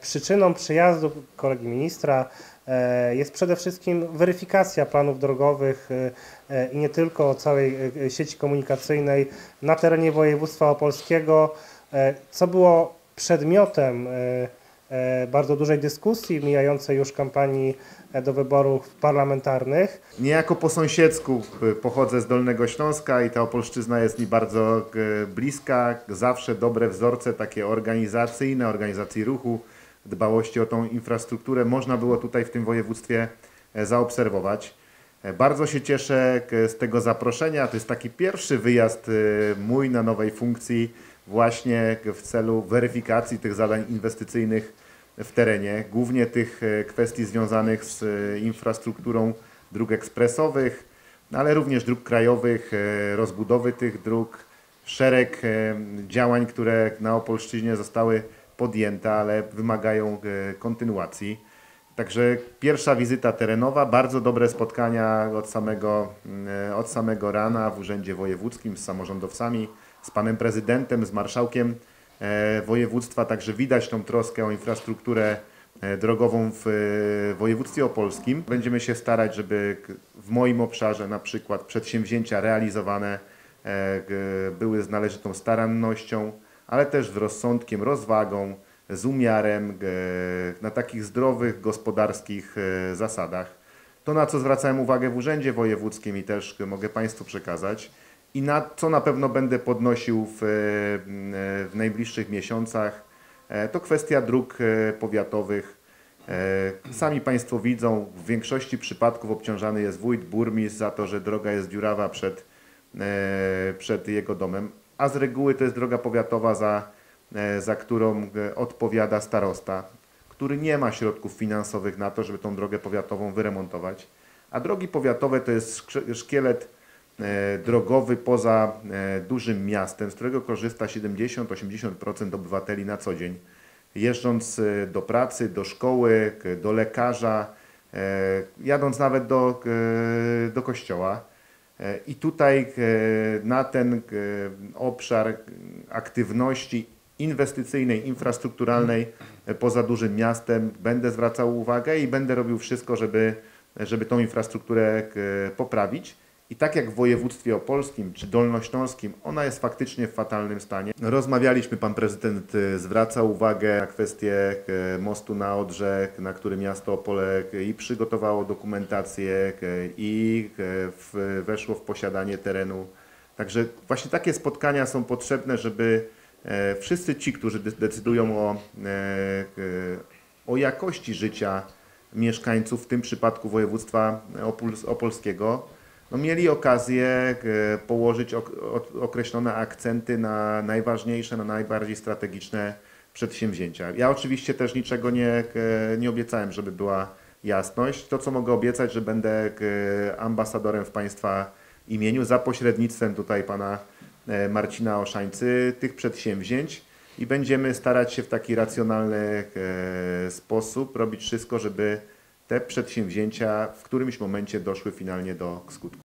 Przyczyną przyjazdu kolegi ministra jest przede wszystkim weryfikacja planów drogowych i nie tylko całej sieci komunikacyjnej na terenie województwa opolskiego, co było przedmiotem bardzo dużej dyskusji w mijającej już kampanii do wyborów parlamentarnych. Niejako po sąsiedzku pochodzę z Dolnego Śląska i ta Opolszczyzna jest mi bardzo bliska. Zawsze dobre wzorce takie organizacyjne, organizacji ruchu, dbałości o tą infrastrukturę można było tutaj w tym województwie zaobserwować. Bardzo się cieszę z tego zaproszenia. To jest taki pierwszy wyjazd mój na nowej funkcji właśnie w celu weryfikacji tych zadań inwestycyjnych w terenie, głównie tych kwestii związanych z infrastrukturą dróg ekspresowych, ale również dróg krajowych, rozbudowy tych dróg, szereg działań, które na Opolszczyźnie zostały podjęte, ale wymagają kontynuacji. Także pierwsza wizyta terenowa, bardzo dobre spotkania od samego rana w Urzędzie Wojewódzkim z samorządowcami, z panem prezydentem, z marszałkiem województwa, także widać tą troskę o infrastrukturę drogową w województwie opolskim. Będziemy się starać, żeby w moim obszarze na przykład przedsięwzięcia realizowane były z należytą starannością, ale też z rozsądkiem, rozwagą, z umiarem, na takich zdrowych, gospodarskich zasadach. To, na co zwracałem uwagę w Urzędzie Wojewódzkim i też mogę Państwu przekazać i na co na pewno będę podnosił w najbliższych miesiącach, to kwestia dróg powiatowych. Sami Państwo widzą, w większości przypadków obciążany jest wójt, burmistrz za to, że droga jest dziurawa przed jego domem, a z reguły to jest droga powiatowa, za którą odpowiada starosta, który nie ma środków finansowych na to, żeby tą drogę powiatową wyremontować. A drogi powiatowe to jest szkielet drogowy poza dużym miastem, z którego korzysta 70–80% obywateli na co dzień, jeżdżąc do pracy, do szkoły, do lekarza, jadąc nawet do kościoła. I tutaj na ten obszar aktywności inwestycyjnej, infrastrukturalnej poza dużym miastem będę zwracał uwagę i będę robił wszystko, żeby tą infrastrukturę poprawić. I tak jak w województwie opolskim czy dolnośląskim, ona jest faktycznie w fatalnym stanie. Rozmawialiśmy, pan prezydent zwracał uwagę na kwestię mostu na Odrze, na który miasto Opole i przygotowało dokumentację i weszło w posiadanie terenu. Także właśnie takie spotkania są potrzebne, żeby wszyscy ci, którzy decydują o jakości życia mieszkańców, w tym przypadku województwa opolskiego, no mieli okazję położyć określone akcenty na najważniejsze, na najbardziej strategiczne przedsięwzięcia. Ja oczywiście też niczego nie obiecałem, żeby była jasność. To, co mogę obiecać, że będę ambasadorem w Państwa imieniu za pośrednictwem tutaj pana Marcina Oszańcy tych przedsięwzięć i będziemy starać się w taki racjonalny sposób robić wszystko, żeby te przedsięwzięcia w którymś momencie doszły finalnie do skutku.